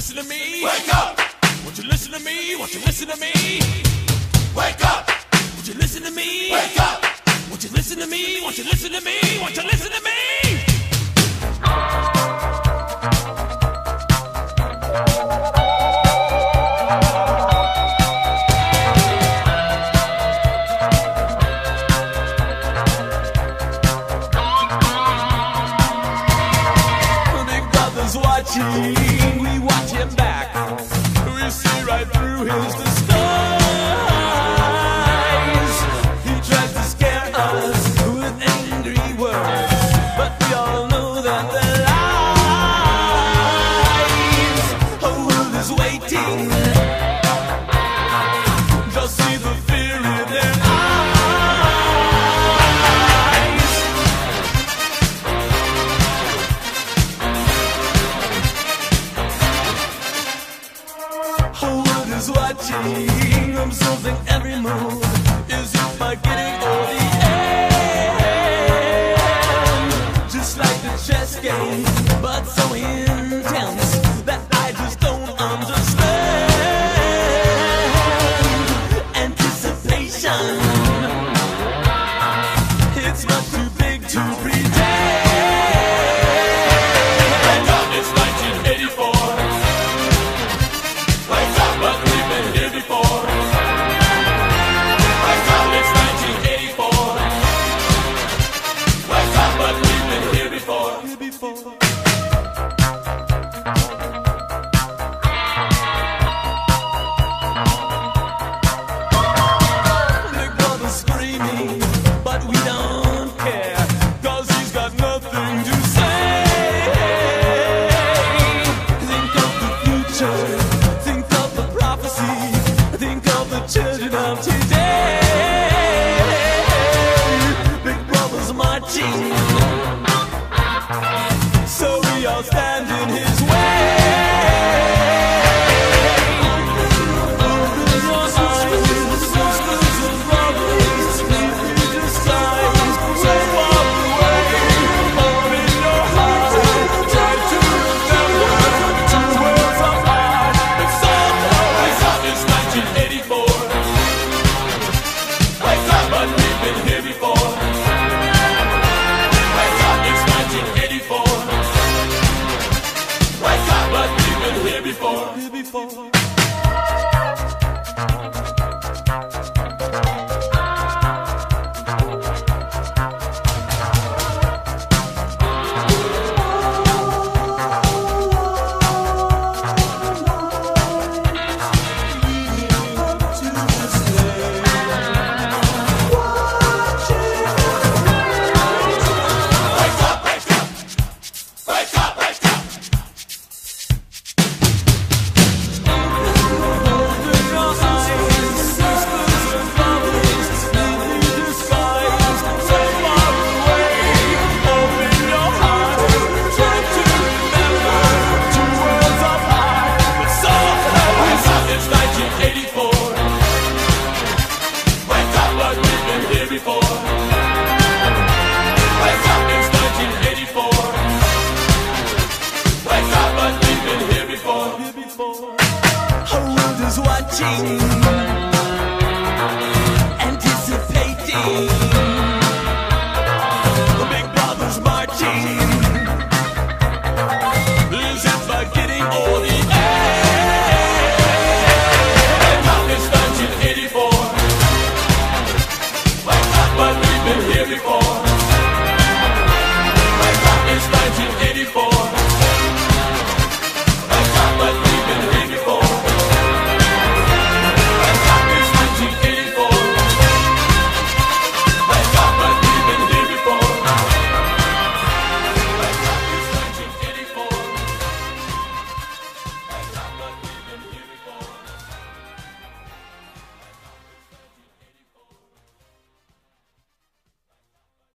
listen to me? Wake up! Won't you listen to me? Won't you listen to me? Wake up! Won't you listen to me? Wake up! Won't you listen to me? Won't you listen to me? Won't you listen to me? Watching, we watch him back. We see right through his disguise. He tries to scare us with angry words, but we all know that they're lies. Our world is waiting. Just see the fear in their is watching, observing every move. Is it by getting all the end? Just like the chess game, but so intense that I just don't understand. Anticipation, it's not too big to pretend. It's 1984. Wake up, but we've been here before. Wake up, it's 1984. Wake up, but we've been here before. Big brother's screaming, but we don't care, 'cause he's got nothing to say. Think of the future, think of the prophecy, think of the children of today. Big brother's marching, so we all stand in his way. Open your eyes, sisters and brothers, leave your disguise, so far away. Open your heart, try to remember two worlds apart. It's all Wake up, it's 1984. Wake up, but we've been here before. Wake up, it's 1984. Wake up, but we've been here before. Wake up, wake up. Wake up, wake up. Open your eyes, sisters and brothers, leave your disguise, so far away. Open your heart, try to remember two worlds apart. It's all Wake up, it's 1984. Wake up, but we've been here before. Wake up, it's 1984. Wake up, but we've been here before. Our world is watching, anticipating. The big brother's marching. Is it by getting old?